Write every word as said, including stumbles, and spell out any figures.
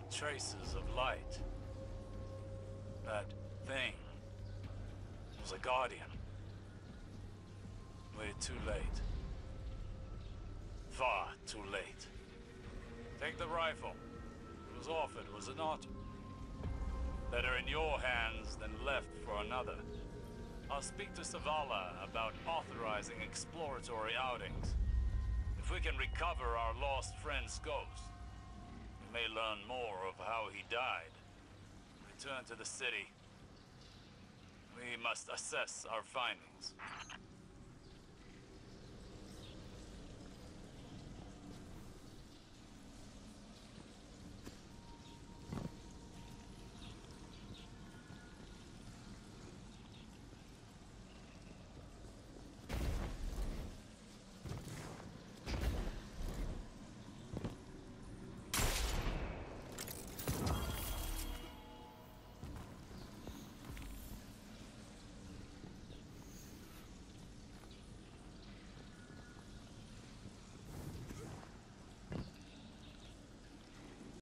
traces of light. That thing was a guardian. We're too late. Far too late. Take the rifle. It was offered, was it not? Better in your hands than left for another. I'll speak to Zavala about authorizing exploratory outings. If we can recover our lost friend's ghost, we may learn more of how he died. Return to the city. We must assess our findings.